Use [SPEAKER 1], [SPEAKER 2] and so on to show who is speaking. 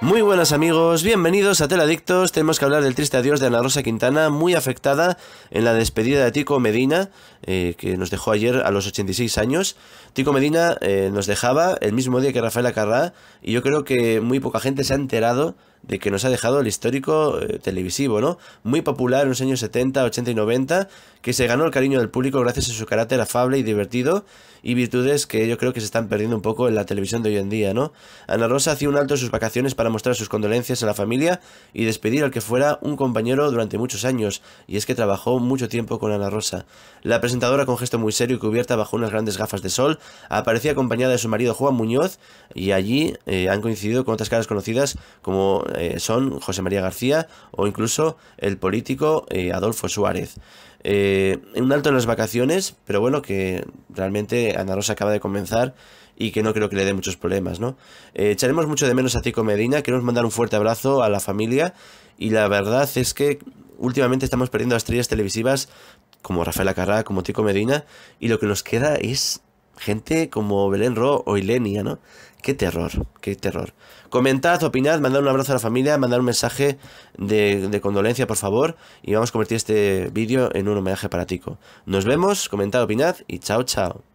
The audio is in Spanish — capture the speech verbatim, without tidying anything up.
[SPEAKER 1] Muy buenas amigos, bienvenidos a Teladictos. Tenemos que hablar del triste adiós de Ana Rosa Quintana, muy afectada en la despedida de Tico Medina, eh, que nos dejó ayer a los ochenta y seis años. Tico Medina eh, nos dejaba el mismo día que Rafael Acarrá, y yo creo que muy poca gente se ha enterado de que nos ha dejado el histórico eh, televisivo, ¿no? Muy popular en los años setenta, ochenta y noventa, que se ganó el cariño del público gracias a su carácter afable y divertido, y virtudes que yo creo que se están perdiendo un poco en la televisión de hoy en día, ¿no? Ana Rosa hacía un alto en sus vacaciones para mostrar sus condolencias a la familia y despedir al que fuera un compañero durante muchos años, y es que trabajó mucho tiempo con Ana Rosa. La presentadora, con gesto muy serio y cubierta bajo unas grandes gafas de sol, aparecía acompañada de su marido Juan Muñoz, y allí eh, han coincidido con otras caras conocidas como eh, son José María García o incluso el político eh, Adolfo Suárez. Eh, un alto en las vacaciones, pero bueno, que realmente Ana Rosa acaba de comenzar y que no creo que le dé muchos problemas, ¿no? Eh, echaremos mucho de menos a Tico Medina. Queremos mandar un fuerte abrazo a la familia, y la verdad es que últimamente estamos perdiendo a estrellas televisivas como Rafael Acarrá, como Tico Medina, y lo que nos queda es gente como Belén Ro o Ilenia, ¿no? Qué terror, qué terror. Comentad, opinad, mandad un abrazo a la familia, mandad un mensaje de, de condolencia, por favor, y vamos a convertir este vídeo en un homenaje para Tico. Nos vemos, comentad, opinad y chao, chao.